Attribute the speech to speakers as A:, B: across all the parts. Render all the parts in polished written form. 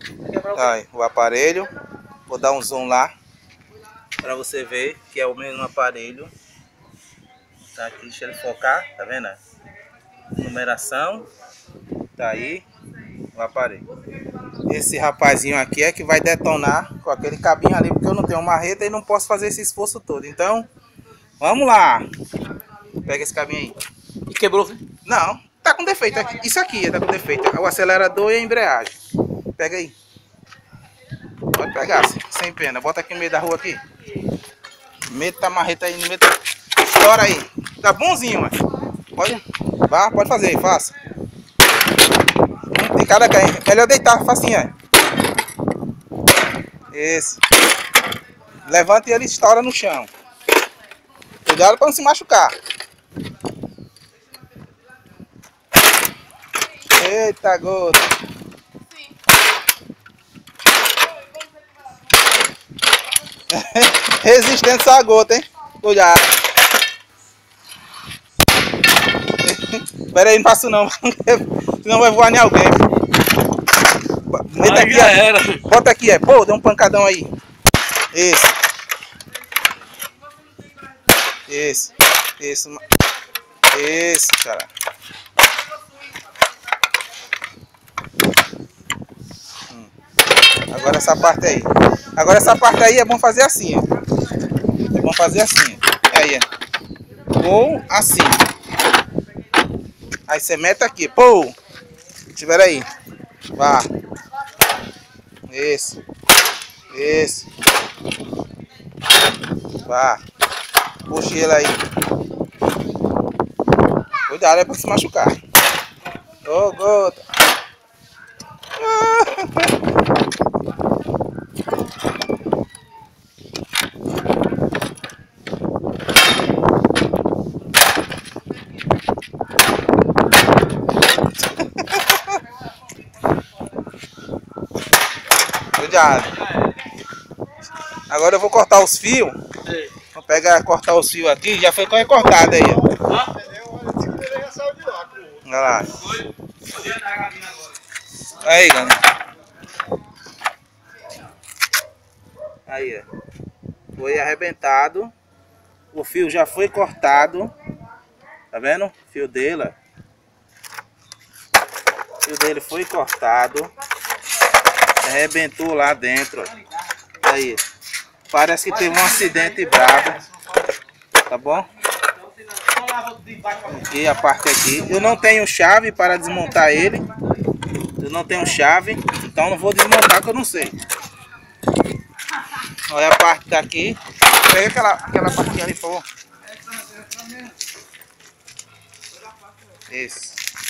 A: Aí, o aparelho. Vou dar um zoom lá para você ver que é o mesmo aparelho. Tá aqui, deixa ele focar, tá vendo? Numeração. Tá aí o aparelho. Esse rapazinho aqui é que vai detonar com aquele cabinho ali, porque eu não tenho marreta e não posso fazer esse esforço todo. Então, vamos lá. Pega esse cabinho aí.
B: E quebrou, viu?
A: Não, tá com defeito. Isso aqui tá com defeito. O acelerador e a embreagem. Pega aí. Pode pegar, sem pena. Bota aqui no meio da rua aqui. Meta a marreta aí no meio. Estoura aí. Tá bonzinho, mano. Pode. Vá, pode fazer aí, faça. Tem cada cair. Melhor deitar, facinho, ó. Esse. Levanta e ele estoura no chão. Cuidado para não se machucar. Eita, gota. Resistente só a gota, hein? Cuidado. Pera aí, não faço não. Senão vai voar em alguém. Meta aqui,
B: já era.
A: Bota aqui, é. Pô, dá um pancadão aí. Isso. Isso. Isso. Isso, cara. Agora essa parte aí. Agora essa parte aí é bom fazer assim, ó. É bom fazer assim, ó. Aí, ó. Ou assim. Aí você mete aqui. Pô! Espera aí. Vá. Isso. Isso. Vá. Puxa ele aí. Cuidado, é pra se machucar. Ô, gota. Cuidado. Agora eu vou cortar os fios. Vou pegar, cortar os fios aqui. Já foi cortado aí, ó. Olha lá. Aí, galera. Aí, ó. Foi arrebentado. O fio já foi cortado. Tá vendo? O fio dele, ó. O fio dele foi cortado. Arrebentou lá dentro, ó. Aí. Parece que teve um acidente brabo. Tá bom? Aqui a parte aqui. Eu não tenho chave para desmontar ele. Eu não tenho chave. Então não vou desmontar que eu não sei. Olha a parte daqui. Pega aquela partinha ali, por favor. Isso.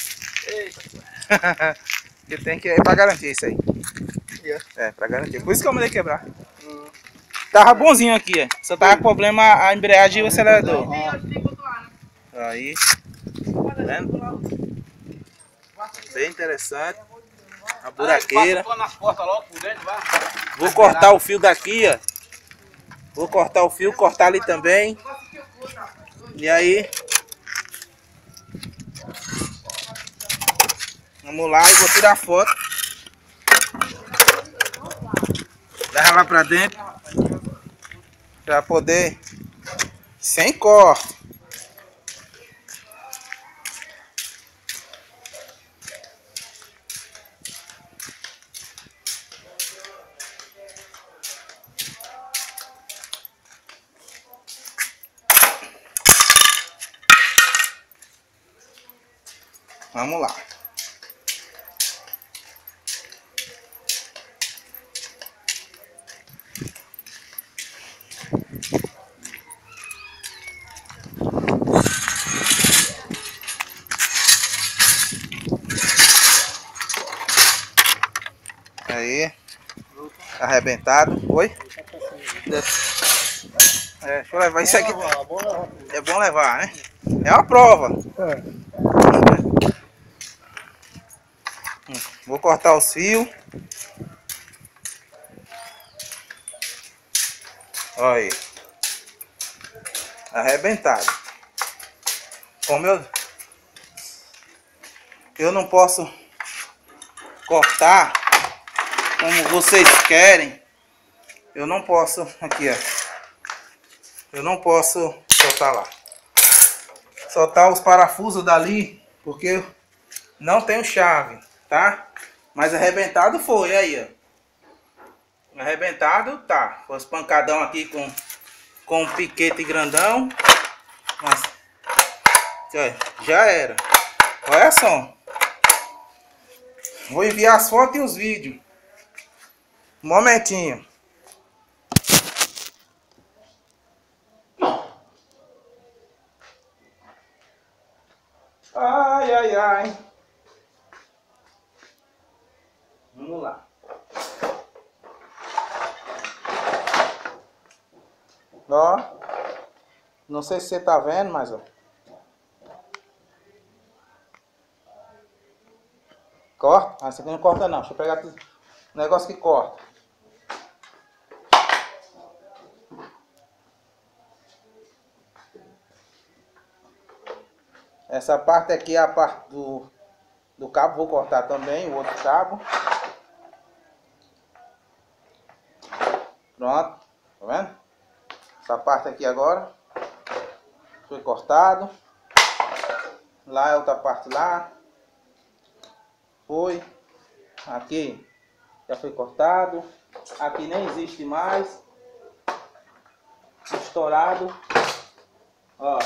A: Que tem que ir pra garantir isso aí. É, pra garantir. Por isso que eu mandei quebrar. Tava bonzinho aqui, ó. Só tava com problema a embreagem e o acelerador. Aí. Tá vendo? Bem interessante. A buraqueira. Vou cortar o fio daqui, ó. Vou cortar o fio, cortar ali também. E aí. Vamos lá, eu vou tirar a foto. Leva lá pra dentro. Pra poder. Sem corte. Vamos lá. Aí. Arrebentado. Oi? É, deixa eu levar isso aqui. É bom levar, né? É uma prova. Vou cortar os fios. Olha aí. Arrebentado. Como eu não posso cortar como vocês querem, eu não posso, aqui ó, eu não posso soltar lá. Soltar os parafusos dali, porque eu não tenho chave, tá? Mas arrebentado foi, aí ó. Arrebentado tá. Foi os pancadão aqui com um piquete grandão. Mas, já era. Olha só. Vou enviar as fotos e os vídeos. Um momentinho. Ai, ai, ai. Vamos lá. Ó. Não sei se você tá vendo, mas ó. Corta? Ah, esse aqui não corta não. Deixa eu pegar o negócio que corta. Essa parte aqui é a parte do cabo. Vou cortar também o outro cabo. Pronto. Tá vendo? Essa parte aqui agora foi cortado. Lá é outra parte lá. Foi. Aqui já foi cortado. Aqui nem existe mais. Estourado. Ó.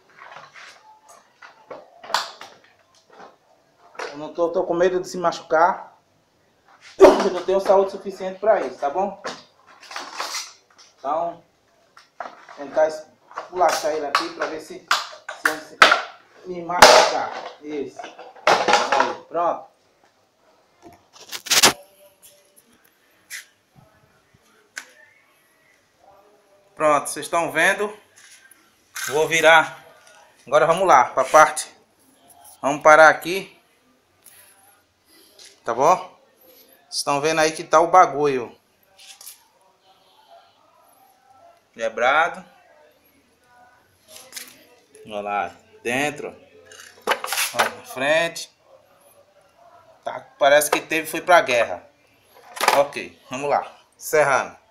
A: Eu não tô com medo de se machucar. Eu não tenho saúde suficiente para isso, tá bom? Então, tentar esculachar ele aqui para ver se me machucar. Isso. Aí, pronto. Pronto, vocês estão vendo? Vou virar. Agora vamos lá para a parte. Vamos parar aqui. Tá bom? Vocês estão vendo aí que tá o bagulho quebrado. Olha lá, dentro. Olha na frente. Tá, parece que foi pra guerra. Ok, vamos lá. Serrando.